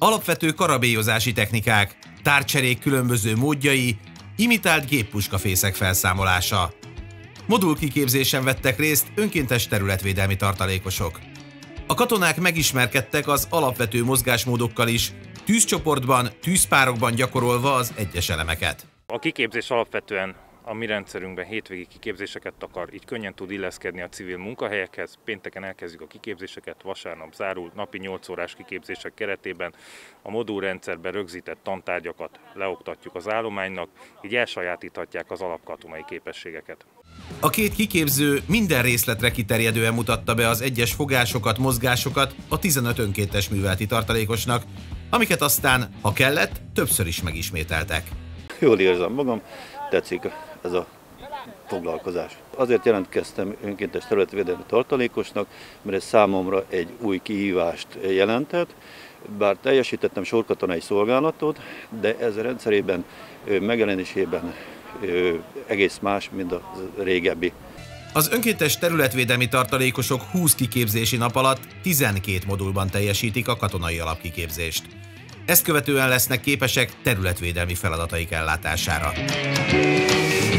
Alapvető karabélyozási technikák, tárcserék különböző módjai, imitált géppuskafészek felszámolása. Modulkiképzésen vettek részt önkéntes területvédelmi tartalékosok. A katonák megismerkedtek az alapvető mozgásmódokkal is, tűzcsoportban, tűzpárokban gyakorolva az egyes elemeket. A kiképzés alapvetően a mi rendszerünkben hétvégi kiképzéseket takar, így könnyen tud illeszkedni a civil munkahelyekhez. Pénteken elkezdjük a kiképzéseket, vasárnap zárul, napi 8 órás kiképzések keretében a modulrendszerben rögzített tantárgyakat leoktatjuk az állománynak, így elsajátíthatják az alapkatonai képességeket. A két kiképző minden részletre kiterjedően mutatta be az egyes fogásokat, mozgásokat a 15 önkéntes műveleti tartalékosnak, amiket aztán, ha kellett, többször is megismételtek. Jól érzem magam, tetszik ez a foglalkozás. Azért jelentkeztem önkéntes területvédelmi tartalékosnak, mert ez számomra egy új kihívást jelentett, bár teljesítettem sorkatonai szolgálatot, de ez rendszerében, megjelenésében egész más, mint a régebbi. Az önkéntes területvédelmi tartalékosok 20 kiképzési nap alatt 12 modulban teljesítik a katonai alapkiképzést. Ezt követően lesznek képesek területvédelmi feladataik ellátására.